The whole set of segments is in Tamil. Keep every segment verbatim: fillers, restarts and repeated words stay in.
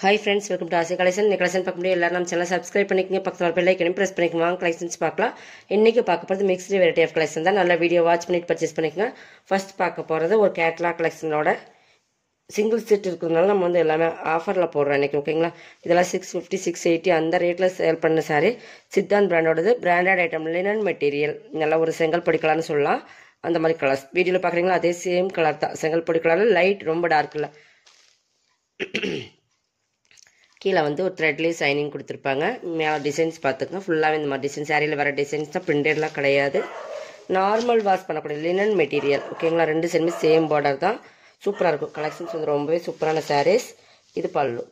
Hi friends, welcome to Asia Collection. இந்த collection பார்க்கும்போது எல்லாரும் நம்ம சேனலை சப்ஸ்கிரைப் பண்ணிக்கங்க, பக்கத்துல பெல் ஐகானையும் பிரஸ் பண்ணிக்கங்க. வாங்க கலெக்ஷன்ஸ் பார்க்கலாம். இன்னைக்கு பார்க்க போறது மிக்ஸ்டு வெரைட்டி ஆஃப் கலெக்ஷன் தான். நல்ல வீடியோ வாட்ச் பண்ணிட்டு பர்ச்சேஸ் பண்ணிக்கங்க. ஃபர்ஸ்ட் பார்க்க போறது ஒரு கேட்லாக் கலெக்ஷனோட சிங்கிள் செட் இருக்கிறதுனால நம்ம வந்து எல்லாமே ஆஃபர்ல போடுறோம் இன்னைக்கு, ஓகேங்களா? இதெல்லாம் சிக்ஸ் ஃபிஃப்டி சிக்ஸ் எயிட்டி அந்த ரேட்ல சேல் பண்ண சாரி. சித்தாந்த் பிராண்டோடது, பிராண்டட் ஐட்டம், லினன் மெட்டீரியல், நல்ல ஒரு செங்கல் பொடி கலர்னு சொல்லலாம். அந்த மாதிரி கலர்ஸ் வீடியோவில் பார்க்குறீங்களா, அதே சேம் கலர் தான். செங்கல் பொடி கலர், லைட் ரொம்ப டார்க் இல்லை. கீழே வந்து ஒரு த்ரெட்லேயே சைனிங் கொடுத்துருப்பாங்க. மேலே டிசைன்ஸ் பார்த்துக்கங்க. ஃபுல்லாகவே இந்த மாதிரி டிசைன், சாரியில் வர டிசைன்ஸ் தான், பிரிண்டட்லாம் கிடையாது. நார்மல் வாஷ் பண்ணக்கூடிய லினன் மெட்டீரியல், ஓகேங்களா? ரெண்டு சைடுமே சேம் பார்டர் தான். சூப்பராக இருக்கும். கலெக்ஷன்ஸ் வந்து ரொம்பவே சூப்பரான சாரீஸ். இது பல்லு,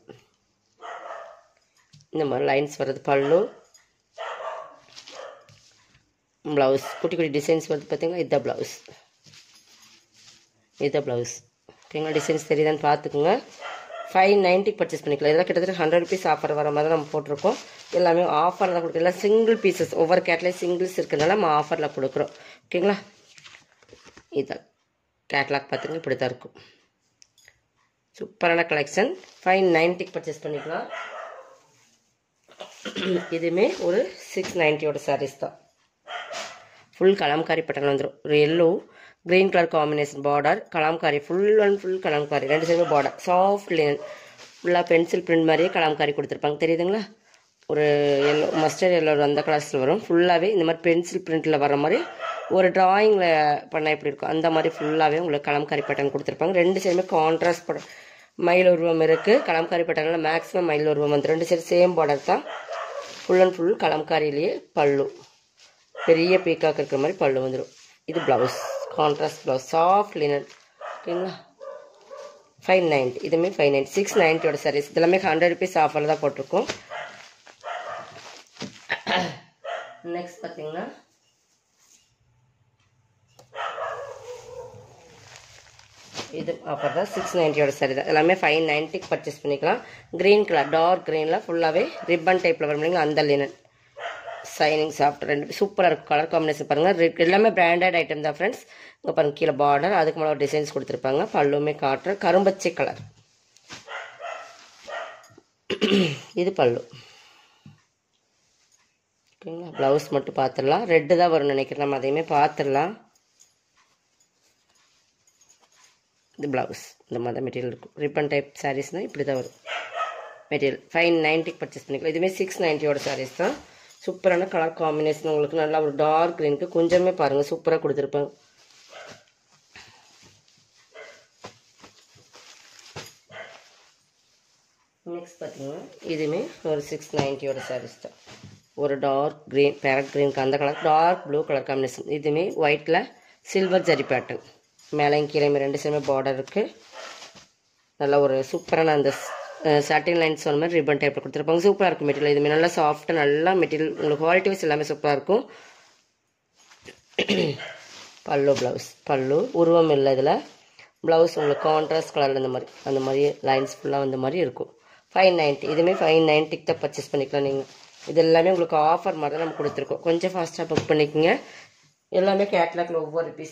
இந்த மாதிரி லைன்ஸ் வர்றது பல்லு. ப்ளவுஸ் குட்டி குட்டி டிசைன்ஸ் வருது பார்த்தீங்களா, இதுதான் ப்ளவுஸ். இதுதான் ப்ளவுஸ், ஓகேங்களா? டிசைன்ஸ் தெரியுதான்னு பார்த்துக்குங்க. ஃபைவ் நைன்ட்டிக்கு பர்ச்சேஸ் பண்ணிக்கலாம். இதெல்லாம் கிட்டத்தட்ட ஹண்ட்ரட் ருபீஸ் ஆஃபர் வர மாதிரி நம்ம போட்டிருக்கோம். எல்லாமே ஆஃபரில் தான் கொடுக்குறோம். எல்லாம் சிங்கிள் பீசஸ், ஒவ்வொரு கேட்லேயும் சிங்கிள்ஸ் இருக்கிறதுனால நம்ம ஆஃபரில் கொடுக்குறோம், ஓகேங்களா? இதுதான் கேட்லாக் பார்த்துங்க, இப்படி தான் இருக்கும். சூப்பரான கலெக்ஷன். ஃபைவ் நைன்ட்டிக்கு பர்ச்சேஸ் பண்ணிக்கலாம். இதுவுமே ஒரு சிக்ஸ் நைன்ட்டியோட சாரீஸ் தான். ஃபுல் கலாம்காரி பட்டன் வந்துடும். ஒரு yellow green colour combination border, kalamkari full and full kalamkari, ரெண்டு சைடுமே பார்டர். சாஃப்ட் லினன், ஃபுல்லாக பென்சில் பிரிண்ட் மாதிரியே கலாம்காரி கொடுத்துருப்பாங்க, தெரியுதுங்களா? ஒரு எல்லோ, மஸ்டர்ட் எல்லோ அந்த கலர்ஸில் வரும். ஃபுல்லாகவே இந்த மாதிரி பென்சில் பிரிண்டில் வர மாதிரி ஒரு ட்ராயிங்கில் பண்ணால் எப்படி இருக்கும் அந்த மாதிரி ஃபுல்லாகவே உங்களுக்கு கலாம்காரி பட்டன் கொடுத்துருப்பாங்க. ரெண்டு சைடுமே கான்ட்ராஸ்ட் படம், மயில் உருவம் இருக்குது. கலாம்காரி பட்டனில் மேக்ஸிமம் மயில் உருவம் வந்து ரெண்டு சைடு சேம் பார்டர் தான். ஃபுல் அண்ட் ஃபுல் கலாம்காரிலேயே பல்லு, பெரிய பீக்காக் இருக்கிற மாதிரி பல்லு வந்துடும். இது blouse, contrast blouse, soft linen, ஓகேங்களா? Five ninety. இதுவுமே ஃபைவ் நைன்ட்டி சிக்ஸ் நைன்ட்டியோட சாரீஸ். இதெல்லாமே ஹண்ட்ரட் ருபீஸ் ஆஃபரில் தான் போட்டிருக்கோம். நெக்ஸ்ட் பார்த்தீங்கன்னா இது ஆஃபர் தான். சிக்ஸ் நைன்ட்டியோட சாரி தான். எல்லாமே ஃபைவ் நைன்ட்டிக்கு பர்ச்சேஸ் பண்ணிக்கலாம். க்ரீன் கலர், டார்க் க்ரீனில் ஃபுல்லாகவே ரிப்பன் டைப்பில் வரும் இல்லைங்களா, அந்த லினன். சைனிங் சாஃப்ட், ரெண்டு சூப்பராக இருக்கும். கலர் காம்பினேஷன் பாருங்கள், எல்லாமே பிராண்டட் ஐட்டம் தான் ஃப்ரெண்ட்ஸ். இங்கே பாருங்கள், கீழே பார்டர், அதுக்கு மேலே ஒரு டிசைன்ஸ் கொடுத்துருப்பாங்க. பல்லுமே காட்டுற கரும்பச்சை கலர். இது பல்லு, ஓகேங்களா? ப்ளவுஸ் மட்டும் பார்த்துடலாம். ரெட்டு தான் வரும்னு நினைக்கிறேன், நம்ம அதையுமே பார்த்துடலாம். இது ப்ளவுஸ், இந்த மாதிரி தான் மெட்டீரியல் இருக்கும். ரிப்பன் டைப் சாரீஸ்னால் இப்படி தான் வரும் மெட்டீரியல். ஃபைவ் நைன்ட்டிக்கு பர்ச்சேஸ் பண்ணிக்கலாம். இதுவுமே சிக்ஸ் நைன்ட்டியோட சாரீஸ் தான். சூப்பரான கலர் காம்பினேஷன். உங்களுக்கு நல்லா ஒரு டார்க் க்ரீனுக்கு கொஞ்சமே பாருங்கள் சூப்பராக கொடுத்துருப்பாங்க. நெக்ஸ்ட் பார்த்தீங்கன்னா இதுவுமே ஒரு சிக்ஸ் நைன்ட்டியோட சாரீஸ் தான். ஒரு டார்க் க்ரீன், பேரட் க்ரீனுக்கு அந்த colour, dark blue colour combination. இதுவுமே ஒயிட்டில் சில்வர் ஜரி பேட்டர்ன், மேலேயும் கீழே ரெண்டு சைடுமே பார்டர் இருக்குது. நல்லா ஒரு சூப்பரான அந்த சாட்டின் லைன்ஸ் சொன்ன மாதிரி ரிப்பன் டைப்பில் கொடுத்துருப்பாங்க. சூப்பராக இருக்கும் மெட்டீரியல். இதுமாதிரி நல்லா சாஃப்டாக நல்லா மெட்டீரியல், உங்களுக்கு குவாலிட்டி வைஸ் எல்லாமே சூப்பராக இருக்கும். பல்லு, ப்ளவுஸ், பல்லு உருவம் இல்லை இதில். ப்ளவுஸ் உங்களுக்கு கான்ட்ராஸ்ட் கலரில் இந்த மாதிரி அந்த மாதிரி லைன்ஸ் ஃபுல்லாக அந்த மாதிரி இருக்கும். Five ninety. இதுவுமே ஃபைவ் நைன்ட்டிக்கு தான் பர்ச்சேஸ் பண்ணிக்கலாம் நீங்கள். இது எல்லாமே உங்களுக்கு ஆஃபர் மாதிரி தான் நம்ம கொடுத்துருக்கோம். கொஞ்சம் ஃபாஸ்ட்டாக புக் பண்ணிக்கோங்க. எல்லாமே கேட்லாக்ல ஒவ்வொரு பீஸ்.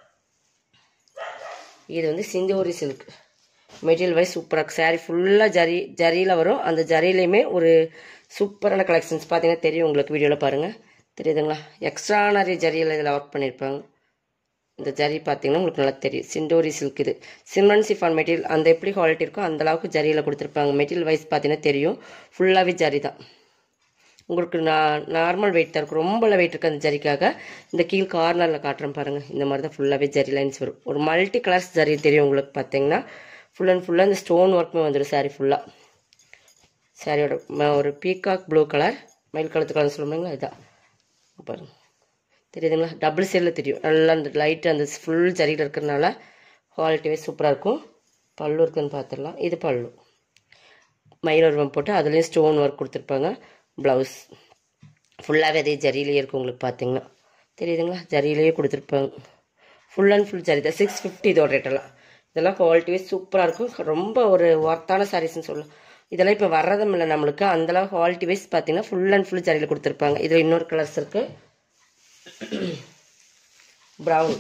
இது வந்து சிந்தூரி சில்க் மெட்டீரியல் வைஸ் சூப்பராக, சாரீ ஃபுல்லாக ஜரி ஜரியில் வரும். அந்த ஜரியிலையுமே ஒரு சூப்பரான கலெக்ஷன்ஸ் பார்த்தீங்கன்னா தெரியும் உங்களுக்கு, வீடியோவில் பாருங்கள், தெரியுதுங்களா? எக்ஸ்ட்ரானரி ஜரியில் இதில் ஒர்க் பண்ணியிருப்பாங்க. இந்த ஜரி பார்த்தீங்கன்னா உங்களுக்கு நல்லா தெரியும். சிந்தூரி சில்க், இது சிம்மன் சிஃபான் மெட்டீரியல். அந்த எப்படி குவாலிட்டி இருக்கோ அந்த அளவுக்கு ஜரியில் கொடுத்துருப்பாங்க. மெட்டீரியல் வைஸ் பார்த்தீங்கன்னா தெரியும், ஃபுல்லாகவே ஜரி தான். உங்களுக்கு நான் நார்மல் வெயிட் தான் இருக்கும், ரொம்ப வெயிட் இருக்குது அந்த ஜரிக்காக. இந்த கீழ் கார்னரில் காட்டுறேன் பாருங்கள், இந்த மாதிரி தான் ஃபுல்லாகவே ஜரி லைன்ஸ் வரும். ஒரு மல்டி கலர்ஸ் ஜரி தெரியும் உங்களுக்கு பார்த்தீங்கன்னா. ஃபுல் அண்ட் ஃபுல்லாக இந்த ஸ்டோன் ஒர்க்குமே வந்துடும் சாரீ ஃபுல்லாக. சாரியோட ஒரு பீகாக் ப்ளூ கலர், மயில் கலத்து கலர் சொல்லுவாங்களா, இதுதான் பாருங்கள், தெரியுதுங்களா? டபுள் சைடில் தெரியும் நல்லா. அந்த லைட்டு அந்த ஃபுல் ஜரியில் இருக்கிறதுனால குவாலிட்டியே சூப்பராக இருக்கும். பல்லு இருக்குதுன்னு பார்த்துடலாம். இது பல்லு, மயில் உருவம் போட்டு அதுலேயும் ஸ்டோன் ஒர்க் கொடுத்துருப்பாங்க. ப்ளவுஸ் ஃபுல்லாகவே அதே ஜரியிலேயே இருக்கும் உங்களுக்கு பார்த்தீங்கன்னா, தெரியுதுங்களா? ஜரியிலேயே கொடுத்துருப்பாங்க. ஃபுல் அண்ட் ஃபுல் ஜரி தான். சிக்ஸ் ஃபிஃப்டி இதோட ரேட்டெல்லாம். இதெல்லாம் குவாலிட்டியே சூப்பராக இருக்கும். ரொம்ப ஒரு ஒர்த்தான சாரீஸ்ன்னு சொல்லலாம். இதெல்லாம் இப்போ வர்றதும் இல்லை நம்மளுக்கு, அந்தளவு குவாலிட்டி வைஸ் பார்த்தீங்கன்னா ஃபுல் அண்ட் ஃபுல் ஜரியில் கொடுத்துருப்பாங்க. இதில் இன்னொரு கலர்ஸ் இருக்குது, ப்ரௌன்,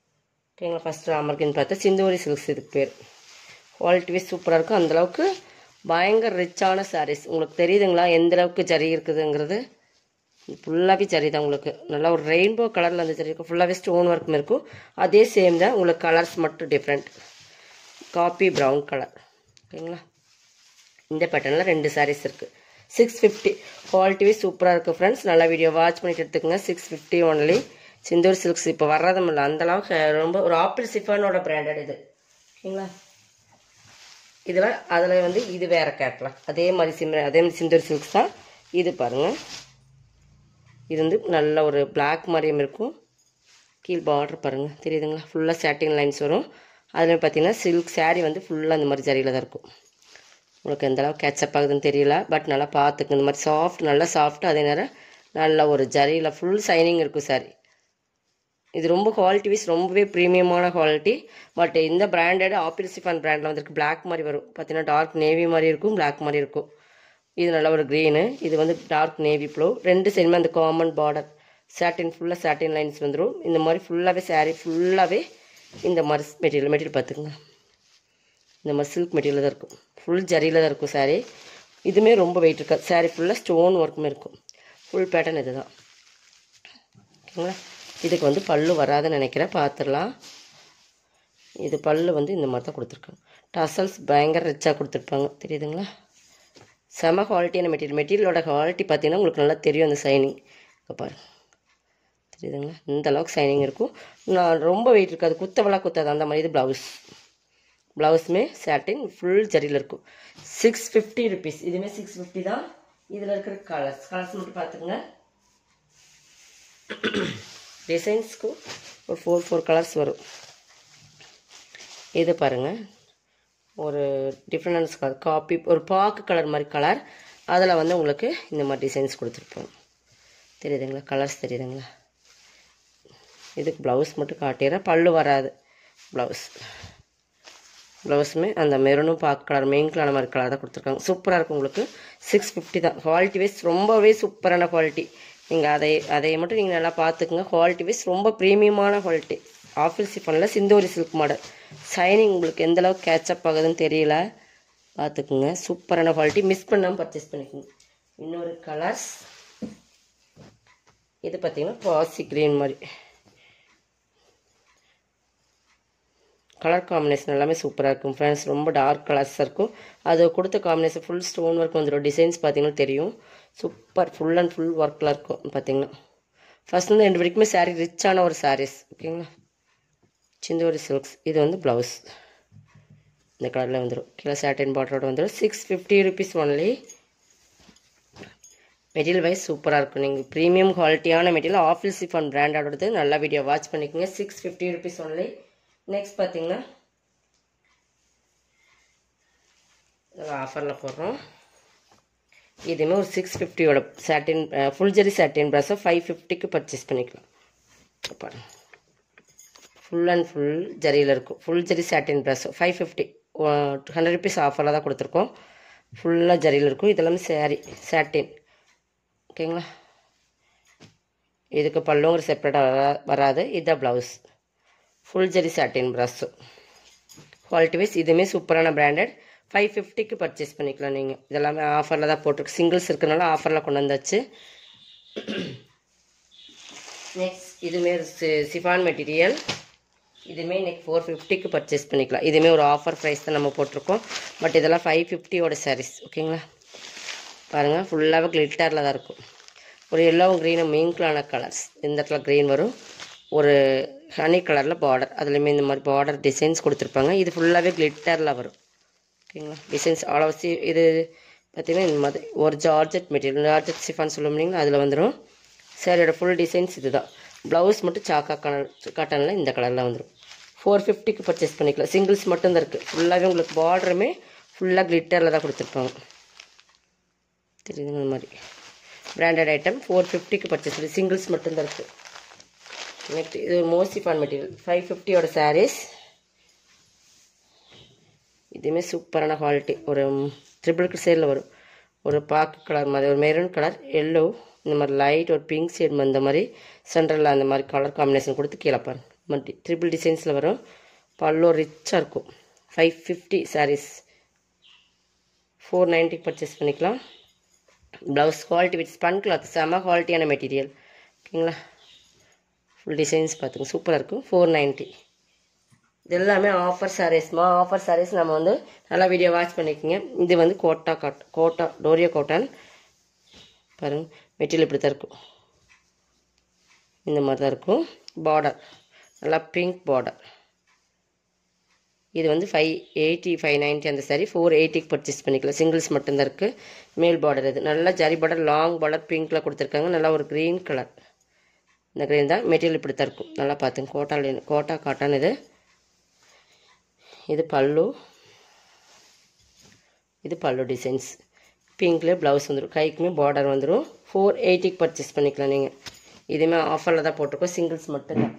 ஓகேங்களா? ஃபஸ்ட்டு ராமர்கின்னு பார்த்தா சிந்தூரி சில்க்ஸ் இதுக்கு பேர். குவாலிட்டி வைஸ் சூப்பராக இருக்கும். அந்தளவுக்கு பயங்கர ரிச்சான சாரீஸ். உங்களுக்கு தெரியுதுங்களா எந்த அளவுக்கு ஜரி இருக்குதுங்கிறது? ஃபுல்லாகவே ஜரி தான். உங்களுக்கு நல்லா ஒரு ரெயின்போ கலரில் அந்த ஜரி இருக்கும். ஃபுல்லாகவே ஸ்டோன் ஒர்க்கும் இருக்கும். அதே சேம் தான், உங்களுக்கு கலர்ஸ் மட்டும் டிஃப்ரெண்ட். Copy brown colour. ஓகேங்களா? இந்த பேட்டர்னில் ரெண்டு சாரீஸ் இருக்குது. சிக்ஸ் ஃபிஃப்டி குவாலிட்டிவே சூப்பராக இருக்குது ஃப்ரெண்ட்ஸ். நல்லா வீடியோ வாட்ச் பண்ணிட்டு எடுத்துக்கோங்க. Six fifty only. Sindoor silks இப்போ வர்றதும் இல்லை அந்தளவுக்கு ரொம்ப ஒரு ஆப்பிள் சிஃபானோட பிராண்டட் இது. ஓகேங்களா? இதில் அதில் வந்து இது வேறு கேட்கலாம். அதே மாதிரி சிம் அதே மாதிரி சிந்தூர் சில்க்ஸ் தான் இது. பாருங்கள், இது வந்து நல்ல ஒரு பிளாக் மாதிரியும் இருக்கும். கீழ் பார்டர் பாருங்கள், தெரியுதுங்களா? ஃபுல்லாக சாட்டின் லைன்ஸ் வரும். அதில் பார்த்தீங்கன்னா சில்க் சாரீ வந்து ஃபுல்லாக அந்த மாதிரி ஜரியில் தான் இருக்கும். உங்களுக்கு எந்த அளவுக்கு கேட்சப் ஆகுதுன்னு தெரியல, பட் நல்லா பார்த்துக்கு. இந்த மாதிரி சாஃப்ட், நல்லா சாஃப்ட், அதே நேரம் நல்ல ஒரு ஜரியில் ஃபுல் சைனிங் இருக்கும் சாரி. இது ரொம்ப குவாலிட்டி வைஸ் ரொம்பவே ப்ரீமியமான குவாலிட்டி. பட் இந்த பிராண்டட் ஆப்பிள் சிஃபான் பிராண்டில் வந்துருக்கு. பிளாக் மாதிரி வரும் பார்த்தீங்கன்னா, டார்க் நேவி மாதிரி இருக்கும், பிளாக் மாதிரி இருக்கும். இது நல்ல ஒரு க்ரீனு, இது வந்து டார்க் நேவி ப்ளூ. ரெண்டு சைடுமே அந்த காமன் பார்டர் சாட்டின், ஃபுல்லாக சாட்டின் லைன்ஸ் வந்துடும். இந்த மாதிரி ஃபுல்லாகவே சாரீ ஃபுல்லாகவே இந்த மாதிரி மெட்டீரியல் மெட்டீரியல் பார்த்துக்குங்க. இந்த மாதிரி சில்க் மெட்டீரியல் தான் இருக்கும். ஃபுல் ஜரியில் தான் இருக்கும் சாரீ. இதுவுமே ரொம்ப வெயிட் இருக்காது. சாரீ ஃபுல்லாக ஸ்டோன் ஒர்க்குமே இருக்கும். ஃபுல் பேட்டர்ன் இது தான். ஓகேங்களா? இதுக்கு வந்து பல்லு வராதுன்னு நினைக்கிறேன், பார்த்துடலாம். இது பல்லு வந்து இந்த மாதிரி தான் கொடுத்துருக்காங்க. டசல்ஸ் பயங்கர ரிச்சாக கொடுத்துருப்பாங்க, தெரியுதுங்களா? செம குவாலிட்டியான மெட்டீரியல். மெட்டீரியலோட குவாலிட்டி பார்த்தீங்கன்னா உங்களுக்கு நல்லா தெரியும். அந்த சைனிங் இப்போ பாருங்கள், தெரியுதுங்களா? இந்த அளவுக்கு சைனிங் இருக்கும். நான் ரொம்ப வெயிட் இருக்காது, குத்தவெல்லாம் குத்தாது அந்த மாதிரி. இது ப்ளவுஸ் ப்ளவுஸுமே சாட்டின் ஃபுல் ஜரியில் இருக்கும். Six fifty rupees. இதுவுமே சிக்ஸ் ஃபிஃப்டி தான். இதில் இருக்கிற கலர்ஸ் கலர்ஸ் மட்டும் பார்த்துக்குங்க. டிசைன்ஸ்க்கு ஒரு ஃபோர் ஃபோர் கலர்ஸ் வரும். இது பாருங்கள், ஒரு டிஃப்ரெண்ட் கலர், காப்பி ஒரு பாக்கு கலர் மாதிரி கலர். அதில் வந்து உங்களுக்கு இந்த மாதிரி டிசைன்ஸ் கொடுத்துருப்போம், தெரியுதுங்களா? கலர்ஸ் தெரியுதுங்களா? இதுக்கு ப்ளவுஸ் மட்டும் காட்டிடுறேன், பல்லு வராது. ப்ளவுஸ் ப்ளவுஸுமே அந்த மெரூனும் பாக்கு கலர், மெயின் கலர் மாதிரி கலர் தான் கொடுத்துருக்காங்க. சூப்பராக இருக்கும். உங்களுக்கு சிக்ஸ் ஃபிஃப்டி தான். குவாலிட்டி வைஸ் ரொம்பவே சூப்பரான குவாலிட்டி. நீங்கள் அதை அதை மட்டும் நீங்கள் நல்லா பார்த்துக்குங்க. குவாலிட்டி வைஸ் ரொம்ப ப்ரீமியமான குவாலிட்டி. ஆஃபில் சிஃபானில் சிந்தூரி சில்க் மாடல். சைனிங் உங்களுக்கு எந்த அளவுக்கு கேட்சப் ஆகுதுன்னு தெரியல, பார்த்துக்குங்க. சூப்பரான குவாலிட்டி. மிஸ் பண்ணாமல் பர்ச்சேஸ் பண்ணிக்கோங்க. இன்னொரு கலர்ஸ் இது பார்த்தீங்கன்னா பாசி க்ரீன் மாதிரி கலர் காம்பினேஷன் எல்லாமே சூப்பராக இருக்கும் ஃப்ரெண்ட்ஸ். ரொம்ப டார்க் கலர்ஸாக இருக்கும். அது கொடுத்த காம்பினேஷன் ஃபுல் ஸ்டோன் ஒர்க் வந்துடும். டிசைன்ஸ் பார்த்தீங்கன்னா தெரியும். சூப்பர் ஃபுல் அண்ட் ஃபுல் ஒர்க்கில் இருக்கும். பார்த்தீங்கன்னா ஃபஸ்ட் வந்து ரெண்டு வரைக்குமே சாரீ ரிச்சான ஒரு சாரீஸ். ஓகேங்களா? சிந்தூரி சில்க்ஸ். இது வந்து ப்ளவுஸ் இந்த கலரில் வந்துடும். கீழே சாட்டின் பார்டரோட வந்துடும். Six fifty rupees only. Material wise சூப்பராக இருக்கும். நீங்கள் ப்ரீமியம் குவாலிட்டியான மெட்டீரியல் ஆஃபில் சிஃபான் பிராண்டோடது. நல்லா வீடியோ வாட்ச் பண்ணிக்கோங்க. Six fifty rupees only. Next பார்த்தீங்கன்னா ஆஃபரில் போடுறோம். இதுவுமே ஒரு சிக்ஸ் ஃபிஃப்டியோட சாட்டின் ஃபுல் ஜரி சாட்டின் ப்ராஸை ஃபைவ் ஃபிஃப்டிக்கு பர்ச்சேஸ் பண்ணிக்கலாம். பாருங்க, ஃபுல் அண்ட் ஃபுல் ஜரியில் இருக்கும். Full zari satin brasso five fifty hundred rupees ஆஃபரில் தான் கொடுத்துருக்கோம். ஃபுல்லாக ஜரியில் இருக்கும். இதெல்லாமே சாரி சாட்டின். ஓகேங்களா? இதுக்கு பல்லுங்கிற செப்பரேட்டாக வராது. இதுதான் blouse. Full zari satin brasso. Quality wise இதுவுமே சூப்பரான பிராண்டட். ஃபைவ் ஃபிஃப்டிக்கு பர்ச்சேஸ் பண்ணிக்கலாம் நீங்கள். இதெல்லாமே ஆஃபரில் தான் போட்டிருக்கு. சிங்கிள்ஸ் இருக்கிறனால ஆஃபரில் கொண்டு வந்தாச்சு. நெக்ஸ்ட் இதுவுமே சிஃபான் மெட்டீரியல். இதுவுமே இன்றைக்கி ஃபோர் ஃபிஃப்டிக்கு பர்ச்சேஸ் பண்ணிக்கலாம். இதுவுமே ஒரு ஆஃபர் ப்ரைஸ் தான் நம்ம போட்டிருக்கோம். பட் இதெல்லாம் ஃபைவ் ஃபிஃப்டியோட சாரீஸ். ஓகேங்களா? பாருங்கள், ஃபுல்லாகவே கிளிட்டரில் தான் இருக்கும். ஒரு எல்லோவும் க்ரீனும் மீன்களான கலர்ஸ். இந்த இடத்துல க்ரீன் வரும். ஒரு ஹனி கலரில் பார்டர், அதுலேயுமே இந்த மாதிரி பார்டர் டிசைன்ஸ் கொடுத்துருப்பாங்க. இது ஃபுல்லாகவே கிளிட்டரில் வரும். ஓகேங்களா? டிசைன்ஸ் ஆலோசி. இது பார்த்திங்கன்னா இந்த மாதிரி ஒரு ஜார்ஜெட் மெட்டீரியல், ஜார்ஜெட் சிஃபான் சொல்லும் இல்லைங்களா, அதில் வந்துடும். சாரியோட ஃபுல் டிசைன்ஸ் இது தான். ப்ளவுஸ் மட்டும் சாக்கா கலர் காட்டனில் இந்த கலரில் வந்துடும். ஃபோர் ஃபிஃப்டிக்கு பர்ச்சேஸ் பண்ணிக்கலாம். சிங்கிள்ஸ் மட்டும்தான் இருக்குது. ஃபுல்லாகவே உங்களுக்கு பார்டருமே ஃபுல்லாக கிளிட்டரில் தான் கொடுத்துருப்பாங்க. தெரியுதுங்க? இந்த மாதிரி பிராண்டட் ஐட்டம் ஃபோர் ஃபிஃப்டிக்கு பர்ச்சேஸ் பண்ணி சிங்கிள்ஸ் மட்டும்தான் இருக்குது. நெக்ஸ்ட் இது ஒரு மோசிஃபான் மெட்டீரியல். ஃபைவ் ஃபிஃப்டியோட சாரீஸ். இதுவுமே சூப்பரான குவாலிட்டி. ஒரு ட்ரிபிள் சேரில் வரும். ஒரு பாக்கு கலர் மாதிரி, ஒரு மெரூன் கலர், எல்லோ, இந்த மாதிரி லைட் ஒரு பிங்க் ஷேட் அந்த மாதிரி சென்டரில் அந்த மாதிரி கலர் காம்பினேஷன் கொடுத்து கீழே பாருங்க. மல்டி ட்ரிபிள் டிசைன்ஸில் வரும். பல்லோ ரிச்சாக இருக்கும். Five fifty sarees. ஃபோர் நைன்ட்டிக்கு பர்ச்சேஸ் பண்ணிக்கலாம். Blouse quality with spun cloth, செம குவாலிட்டியான மெட்டீரியல். ஓகேங்களா, ஃபுல் டிசைன்ஸ் பார்த்துங்க, சூப்பராக இருக்கும். Four ninety. இது எல்லாமே ஆஃபர் சாரீஸ்மா. ஆஃபர் சாரீஸ் நம்ம வந்து நல்லா வீடியோ வாட்ச் பண்ணிக்கோங்க. இது வந்து கோட்டா காட் கோட்டா டோரியோ காட்டன் பாருங்கள். மெட்டீரியல் இப்படி தான் இருக்கும், இந்த மாதிரி தான் இருக்கும். பார்டர் நல்லா பிங்க் பார்டர். இது வந்து ஃபைவ் எயிட்டி ஃபைவ் நைன்ட்டி அந்த சாரி ஃபோர் எயிட்டிக்கு பர்ச்சேஸ் பண்ணிக்கலாம். சிங்கிள்ஸ் மட்டும்தான் இருக்குது. மேல் பார்டர் இது நல்லா ஜரி பார்டர், லாங் பார்டர் பிங்க்கில் கொடுத்துருக்காங்க. நல்லா ஒரு க்ரீன் கலர். இந்த க்ரீன் தான். மெட்டீரியல் இப்படி தான் இருக்கும். நல்லா பார்த்துங்க. கோட்டா கோட்டா காட்டன் இது. இது பல்லு. இது பல்லு டிசைன்ஸ். பிங்க்லேயே ப்ளவுஸ் வந்துடும். கைக்குமே பார்டர் வந்துடும். ஃபோர் எயிட்டிக்கு பர்ச்சேஸ் பண்ணிக்கலாம் நீங்கள். இதுவுமே ஆஃபரில் தான் போட்டிருக்கோம். சிங்கிள்ஸ் மட்டும்தான்.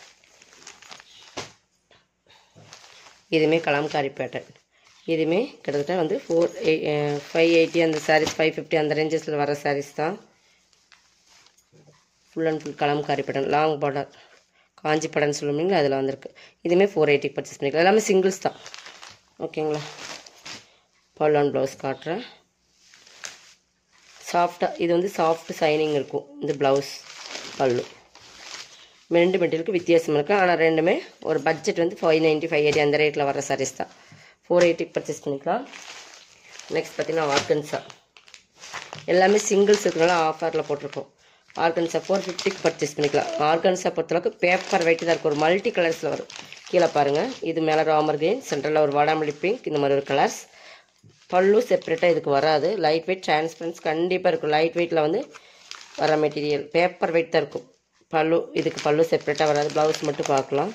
இதுவுமே கலம்காரி பேட்டர்ன். இதுவுமே கிட்டத்தட்ட வந்து ஃபோர் எய் ஃபைவ் எயிட்டி அந்த சாரீஸ், ஃபைவ் ஃபிஃப்டி அந்த ரேஞ்சஸில் வர சாரீஸ் தான். Full and full kalamkari pattern, long border, Kanchi படம்னு சொல்லுவீங்களா, அதில் வந்திருக்கு. இதுவுமே ஃபோர் எயிட்டிக்கு பர்ச்சேஸ் பண்ணிக்கலாம். எல்லாமே சிங்கிள்ஸ் தான். ஓகேங்களா, பல்லு அண்ட் ப்ளவுஸ் காட்டுறேன். சாஃப்டாக இது வந்து சாஃப்ட் சைனிங் இருக்கும். இந்த ப்ளவுஸ் பல்லு ரெண்டு மெட்டீரியலுக்கு வித்தியாசம் இருக்குது. ஆனால் ரெண்டுமே ஒரு பட்ஜெட் வந்து ஃபைவ் நைன்ட்டி ஃபைவ் எயிட்டி அந்த ரேட்டில் வர சாரீஸ் தான். ஃபோர் எயிட்டிக்கு பர்ச்சேஸ் பண்ணிக்கலாம். நெக்ஸ்ட் பார்த்தீங்கன்னா ஆர்கன்ஸா. எல்லாமே சிங்கிள்ஸ் இருக்கிறனால ஆஃபரில் போட்டிருக்கோம். ஆர்கன்ஸா ஃபோர் ஃபிஃப்டிக்கு பர்ச்சேஸ் பண்ணிக்கலாம். ஆர்கன்ஸா பொறுத்தளவுக்கு பேப்பர் வெயிட்டு தான் இருக்கும். ஒரு மல்டி கலர்ஸில் வரும். கீழே பாருங்கள். இது மேலே ராமர் கிரீன், சென்ட்ரலில் ஒரு வாடாமல்லி பிங்க், இந்த மாதிரி ஒரு கலர்ஸ். பல்லு செப்பரேட்டாக இதுக்கு வராது. லைட் வெயிட், டிரான்ஸ்பரன்ஸ் கண்டிப்பாக இருக்கும். லைட் வெயிட்டில் வந்து வர மெட்டீரியல் பேப்பர் வெயிட் தான் இருக்கும். பல்லு இதுக்கு பல்லு செப்பரேட்டாக வராது. ப்ளவுஸ் மட்டும் பார்க்கலாம்.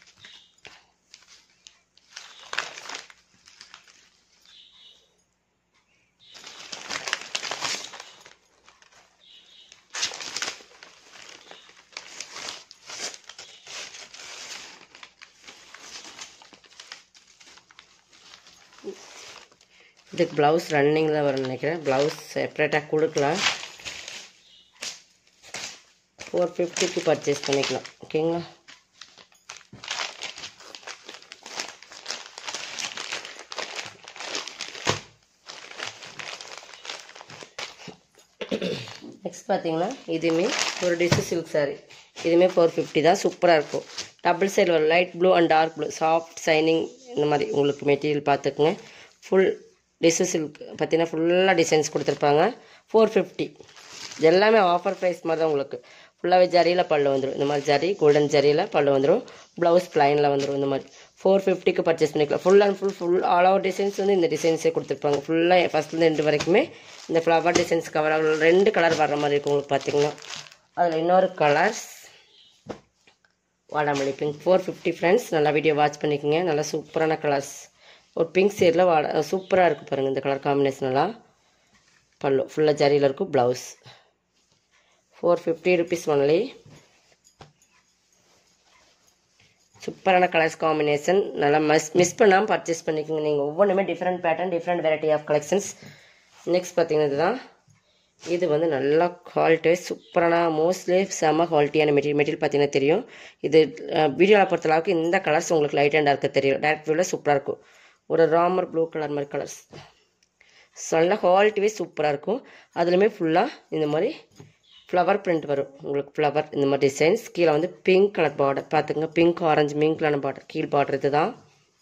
இதுக்கு ப்ளவுஸ் ரன்னிங் தான் வரும்னு நினைக்கிறேன். ப்ளவுஸ் செப்பரேட்டாக கொடுக்கலாம். ஃபோர் ஃபிஃப்டிக்கு பர்ச்சேஸ் பண்ணிக்கலாம். ஓகேங்களா, நெக்ஸ்ட் பார்த்தீங்கன்னா இதுவுமே ஒரு டிஷ்யூ சில்க் சாரீ. இதுவுமே ஃபோர் ஃபிஃப்டி தான். சூப்பராக இருக்கும். டபுள் சைடு ஒரு light blue and dark blue, soft shining. இந்த மாதிரி உங்களுக்கு மெட்டீரியல் பார்த்துக்குங்க. ஃபுல் டிஷ்யூ சில்க் பார்த்தீங்கன்னா ஃபுல்லாக டிசைன்ஸ் கொடுத்துருப்பாங்க. Four fifty. இது எல்லாமே ஆஃபர் ப்ரைஸ் மாதிரி தான். உங்களுக்கு ஃபுல்லாகவே ஜரியில் பல்லு வந்துடும். இந்த மாதிரி ஜரி கோல்டன் ஜரியில் பல்லு வந்துடும். ப்ளவுஸ் பிளைனில் வந்துடும். இந்த மாதிரி ஃபோர் ஃபிஃப்டிக்கு பர்ச்சேஸ் பண்ணிக்கலாம். Full and full full all over designs வந்து இந்த டிசைன்ஸே கொடுத்துருப்பாங்க. ஃபுல்லாக ஃபஸ்ட்லேருந்து ரெண்டு வரைக்குமே இந்த ஃப்ளவர் டிசைன்ஸ் கவர் ஆகும். ரெண்டு கலர் வர்ற மாதிரி இருக்கும் உங்களுக்கு பார்த்தீங்கன்னா. அதில் இன்னொரு கலர்ஸ் வாடாமல்லி பிங்க். Four fifty friends. நல்லா வீடியோ வாட்ச் பண்ணிக்கோங்க. நல்லா சூப்பரான கலர்ஸ். ஒரு பிங்க் ஷேடில் வாடா சூப்பராக இருக்குது பாருங்கள். இந்த கலர் காம்பினேஷனெல்லாம். பல்லு ஃபுல்லாக ஜரியில் இருக்கும். Blouse four fifty rupees only. சூப்பரான கலர்ஸ் காம்பினேஷன். நல்லா மிஸ் மிஸ் பண்ணாமல் பர்ச்சேஸ் பண்ணிக்கோங்க. நீங்கள் ஒவ்வொன்றுமே different pattern, different variety of collections. Next பார்த்தீங்கன்னா இதுதான். இது வந்து நல்லா குவாலிட்டி சூப்பரான மோஸ்ட்லி செம்ம குவாலிட்டியான மெட்டீரியல். மெட்டீரியல் பார்த்தீங்கன்னா தெரியும். இது வீடியோவில் பொறுத்தளவுக்கு இந்த கலர்ஸ் உங்களுக்கு லைட் அண்டாக இருக்க தெரியும். டேரக்ட் வியூவில் சூப்பராக இருக்கும். ஒரு ராமர் ப்ளூ கலர் மாதிரி கலர்ஸ். நல்ல குவாலிட்டியே சூப்பராக இருக்கும். அதுலேயுமே ஃபுல்லாக இந்த மாதிரி ஃப்ளவர் பிரிண்ட் வரும் உங்களுக்கு. ஃப்ளவர் இந்த மாதிரி டிசைன்ஸ். கீழே வந்து பிங்க் கலர் பார்டர் பார்த்துங்க. பிங்க் ஆரஞ்சு மிங்க்லான பார்டர். கீழ் பார்டர் இது தான்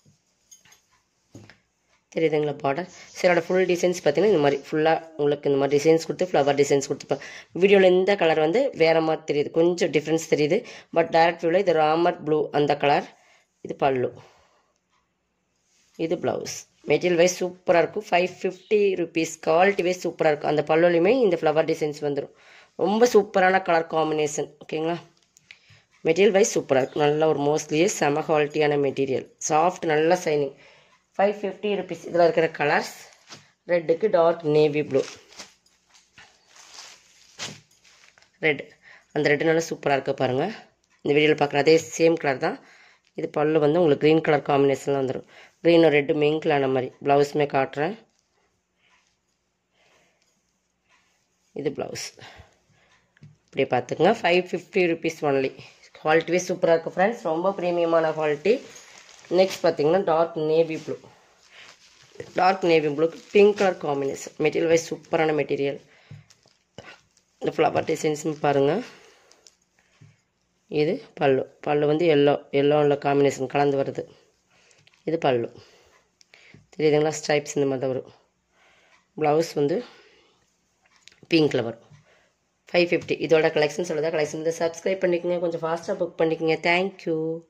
தெரியுதுங்களா பார்டர். சிலோட ஃபுல் டிசைன்ஸ் பார்த்தீங்கன்னா இந்த மாதிரி ஃபுல்லாக உங்களுக்கு இந்த மாதிரி டிசைன்ஸ் கொடுத்து ஃப்ளவர் டிசைன்ஸ் கொடுத்துருப்பாங்க. வீடியோவில் இந்த கலர் வந்து வேறு மாதிரி தெரியுது, கொஞ்சம் டிஃப்ரென்ஸ் தெரியுது. பட் டைரக்ட் வியூவில் இது ராமர் ப்ளூ அந்த கலர். இது பல்லு, இது ப்ளவுஸ். மெட்டீரியல் வைஸ் சூப்பராக இருக்கும். Five fifty rupees. Quality wise சூப்பராக இருக்கும். அந்த பல்லுலையுமே இந்த ஃப்ளவர் டிசைன்ஸ் வந்துடும். ரொம்ப சூப்பரான கலர் காம்பினேஷன். ஓகேங்களா, மெட்டீரியல் வைஸ் சூப்பராக இருக்கும். நல்ல ஒரு மோஸ்ட்லியே செம குவாலிட்டியான மெட்டீரியல். சாஃப்ட் நல்ல சைனிங். Five fifty rupees. இதில் இருக்கிற கலர்ஸ் ரெட்டுக்கு டார்க் நேவி ப்ளூ, ரெட். அந்த ரெட்டு நல்லா சூப்பராக இருக்க பாருங்கள். இந்த வீடியோவில் பார்க்குற அதே சேம் கலர் தான். இது பல்லு வந்து உங்களுக்கு க்ரீன் கலர் காம்பினேஷனில் வந்துடும். க்ரீன் ஒரு ரெட்டு மிங்க்லான மாதிரி. ப்ளவுஸுமே காட்டுறேன். இது ப்ளவுஸ் இப்படியே பார்த்துக்குங்க. Five fifty rupees only. குவாலிட்டியே சூப்பராக இருக்குது ஃப்ரெண்ட்ஸ். ரொம்ப ப்ரீமியமான குவாலிட்டி. நெக்ஸ்ட் பார்த்தீங்கன்னா dark navy blue. Dark navy blue pink colour combination. Material wise சூப்பரான மெட்டீரியல். இந்த ஃப்ளவர் டிசைன்ஸ் பாருங்கள். இது பல்லு. பல்லு வந்து எல்லோ எல்லோவில் காம்பினேஷன் கலந்து வருது. இது பல்லு தெரியுதுங்களா? ஸ்ட்ரைப்ஸ் இந்த மாதிரி தான் வரும். ப்ளவுஸ் வந்து பிங்க்கில் வரும். ஃபைவ் ஃபிஃப்டி இதோட கலெக்ஷன் சொல்லுதா? கலெக்ஷன் வந்து சப்ஸ்கிரைப் பண்ணிக்கோங்க. கொஞ்சம் ஃபாஸ்ட்டாக புக் பண்ணிக்கோங்க. தேங்க்யூ.